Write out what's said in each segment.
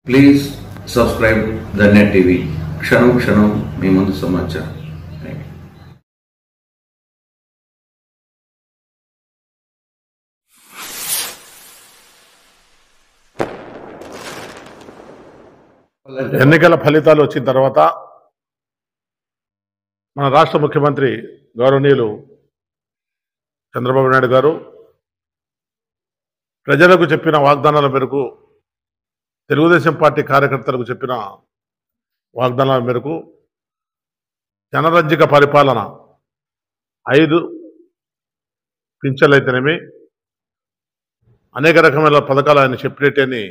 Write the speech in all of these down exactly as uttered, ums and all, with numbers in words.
Please subscribe the net TV. క్షణం క్షణం మీ ముందు సమాచారం. ఎన్నికల ఫలితాలు వచ్చిన తర్వాత మన రాష్ట్ర ముఖ్యమంత్రి గౌరవనీయులు చంద్రబాబు నాయుడు గారు ప్రజలకు చెప్పిన వాగ్దానాల మేరకు, తెలుగుదేశం పార్టీ కార్యకర్తలకు చెప్పిన వాగ్దానాల మేరకు జనరంజక పరిపాలన, ఐదు పింఛన్లైతేనేమి, అనేక రకమైన పథకాలు ఆయన చెప్పినట్టని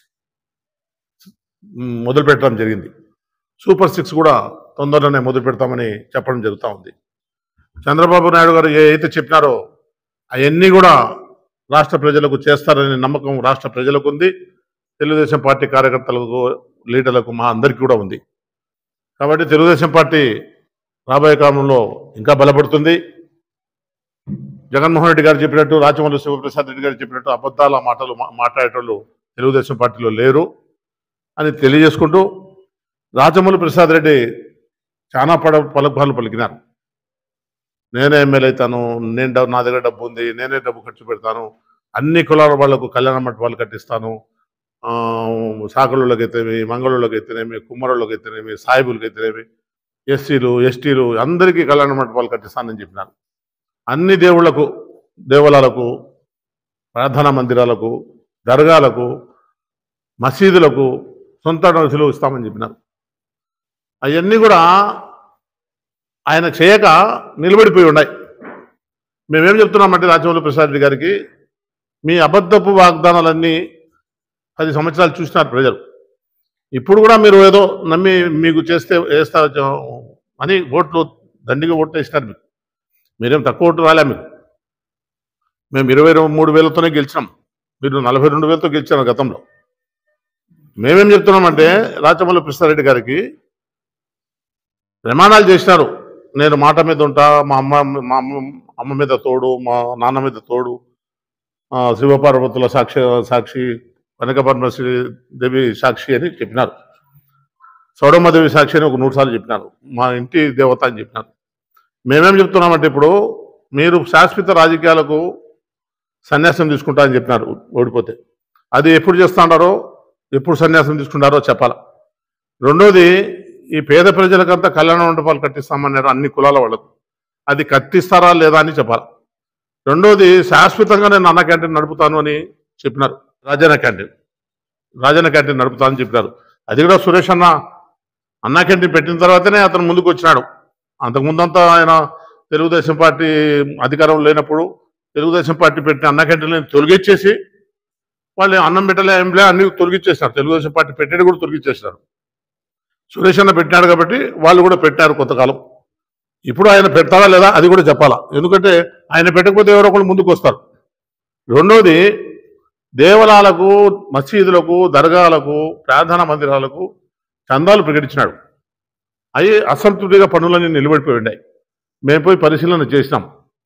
మొదలు పెట్టడం జరిగింది. సూపర్ సిక్స్ కూడా తొందరలోనే మొదలు పెడతామని చెప్పడం జరుగుతూ ఉంది. చంద్రబాబు నాయుడు గారు ఏ అయితే చెప్పినారో అవన్నీ కూడా రాష్ట్ర ప్రజలకు చేస్తారనే నమ్మకం రాష్ట్ర ప్రజలకు ఉంది, తెలుగుదేశం పార్టీ కార్యకర్తలకు, లీడర్లకు, మా అందరికీ కూడా ఉంది. కాబట్టి తెలుగుదేశం పార్టీ రాబోయే కాలంలో ఇంకా బలపడుతుంది. జగన్మోహన్ రెడ్డి గారు చెప్పినట్టు, రాచమల్లు శివప్రసాద్ రెడ్డి గారు చెప్పినట్టు అబద్ధాల మాటలు మాట్లాడేటోళ్ళు తెలుగుదేశం పార్టీలో లేరు అని తెలియజేసుకుంటూ, రాచమల్లు ప్రసాద్ రెడ్డి చాలా పడ పలుకులు పలికినారు. నేనే ఎమ్మెల్యే అవుతాను, నేను డబ్బు, నా దగ్గర డబ్బు ఉంది, నేనే డబ్బు ఖర్చు పెడతాను, అన్ని కులాల వాళ్లకు కళ్యాణ మంటపాలు కట్టిస్తాను, సాకళ్ళకి అయితేనేమి, మంగళూళ్ళకి అయితేనేమి, కుమ్మరోళ్ళకి అయితేనేమి, సాయిబులకి అయితేనేమి, ఎస్సీలు ఎస్టీలు అందరికీ కళ్యాణ మంటపాలు కట్టిస్తానని చెప్పినారు. అన్ని దేవుళ్లకు, దేవాలయాలకు, ప్రార్థనా మందిరాలకు, దర్గాలకు, మసీదులకు సొంత నదులు ఇస్తామని చెప్పినారు. అవన్నీ కూడా ఆయన చేయక నిలబడిపోయి ఉన్నాయి. మేమేం చెప్తున్నామంటే రాచమల్లు ప్రసాద్ రెడ్డి గారికి, మీ అబద్ధపు వాగ్దానాలన్నీ పది సంవత్సరాలు చూసినారు ప్రజలు. ఇప్పుడు కూడా మీరు ఏదో నమ్మి మీకు చేస్తే వేస్తా అని ఓట్లు దండిగా ఓట్లు వేసినారు. మీకు మీరేం తక్కువ ఓట్లు రాలే. మీకు మేము ఇరవై మూడు వేలతోనే గెలిచినాం, మీరు నలభై రెండు వేలతో గెలిచారు గతంలో. మేమేం చెప్తున్నామంటే రాచమల్లు ప్రసాద్ రెడ్డి గారికి ప్రమాణాలు చేసినారు, నేను మాట మీద ఉంటా, మా అమ్మ మా అమ్మ అమ్మ మీద తోడు, మా నాన్న మీద తోడు, శివపార్వతుల సాక్షి సాక్షి కనకపరమశ్రీ దేవి సాక్షి అని చెప్పినారు, సౌడమ్మదేవి సాక్షి అని ఒక నూరు సార్లు చెప్పినారు, మా ఇంటి దేవత అని చెప్పినారు. మేమేం చెప్తున్నామంటే ఇప్పుడు మీరు శాశ్వత రాజకీయాలకు సన్యాసం తీసుకుంటా అని చెప్పినారు ఓడిపోతే. అది ఎప్పుడు చేస్తాడారో, ఎప్పుడు సన్యాసం తీసుకుంటారో చెప్పాలా. రెండోది, ఈ పేద ప్రజలకంతా కళ్యాణ మండపాలు కట్టిస్తామన్నారు అన్ని కులాల వాళ్ళకు, అది కట్టిస్తారా లేదా అని చెప్పాలి. రెండోది, శాశ్వతంగా నేను అన్న క్యాంటీన్ నడుపుతాను అని చెప్పినారు. రాజన్న క్యాంటీన్ రాజన్న క్యాంటీన్ నడుపుతానని చెప్పినారు. అది కూడా సురేష్ అన్న అన్నా క్యాంటీన్ పెట్టిన తర్వాతనే అతను ముందుకు వచ్చినాడు. అంతకుముందంతా ఆయన తెలుగుదేశం పార్టీ అధికారం లేనప్పుడు తెలుగుదేశం పార్టీ పెట్టిన అన్నా క్యాంటీన్లను తొలగించేసి, వాళ్ళు అన్నం పెట్టలే ఏంలే అన్ని తొలగించేసినారు. తెలుగుదేశం పార్టీ పెట్టేది కూడా తొలగించేసినారు. సురేష్ అన్న పెట్టినాడు కాబట్టి వాళ్ళు కూడా పెట్టారు కొంతకాలం. ఇప్పుడు ఆయన పెడతారా లేదా అది కూడా చెప్పాలా, ఎందుకంటే ఆయన పెట్టకపోతే ఎవరో ఒకళ్ళు ముందుకు వస్తారు. రెండోది, దేవాలయాలకు, మసీదులకు, దర్గాలకు, ప్రార్థనా మందిరాలకు చందాలు ప్రకటించినాడు. అవి అసంతృప్తిగా పనులన్నీ నిలబడిపోయి ఉన్నాయి. మేము పోయి పరిశీలన చేసినాం.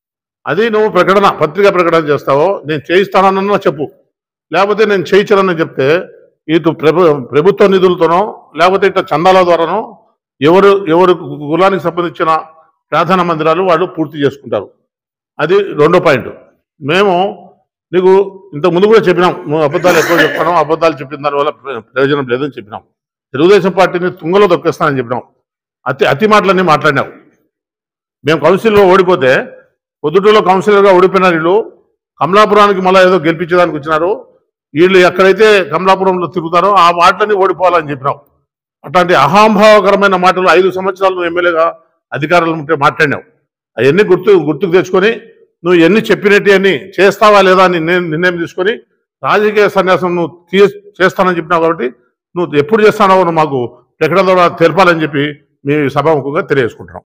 అది నువ్వు ప్రకటన, పత్రికా ప్రకటన చేస్తావో నేను చేయిస్తానన్నా చెప్పు, లేకపోతే నేను చేయించానని చెప్తే ఇటు ప్రభు ప్రభుత్వ నిధులతోనో లేకపోతే ఇట్లా చందాల ద్వారానో ఎవరు ఎవరు కులానికి సంబంధించిన ప్రార్థనా మందిరాలు వాళ్ళు పూర్తి చేసుకుంటారు. అది రెండో పాయింట్. మేము నీకు ఇంతకు ముందు కూడా చెప్పినాం, నువ్వు అబద్ధాలు ఎక్కువ చెప్తాను, అబద్ధాలు చెప్పిన దానివల్ల ప్రయోజనం లేదని చెప్పినాం. తెలుగుదేశం పార్టీని తుంగలో దొక్కేస్తానని చెప్పినాం. అతి అతి మాటలన్నీ మాట్లాడినావు. మేము కౌన్సిల్లో ఓడిపోతే, పొద్దుటూరులో కౌన్సిలర్గా ఓడిపోయినారు వీళ్ళు, కమలాపురానికి మళ్ళీ ఏదో గెలిపించడానికి వచ్చినారు. వీళ్ళు ఎక్కడైతే కమలాపురంలో తిరుగుతారో ఆ మాటలని ఓడిపోవాలని చెప్పినావు. అట్లాంటి అహాంభావకరమైన మాటలు ఐదు సంవత్సరాలు ఎమ్మెల్యేగా అధికారులు ఉంటే మాట్లాడినావు. అవన్నీ గుర్తు గుర్తుకు తెచ్చుకొని నువ్వు ఎన్ని చెప్పినట్టు అని చేస్తావా లేదా అని నిర్ణయం తీసుకొని రాజకీయ సన్యాసం నువ్వు తీ చేస్తానని చెప్పినావు. కాబట్టి నువ్వు ఎప్పుడు చేస్తానో మాకు ప్రకటన ద్వారా తెలపాలని చెప్పి మీ సభాముఖంగా తెలియజేసుకుంటున్నాం.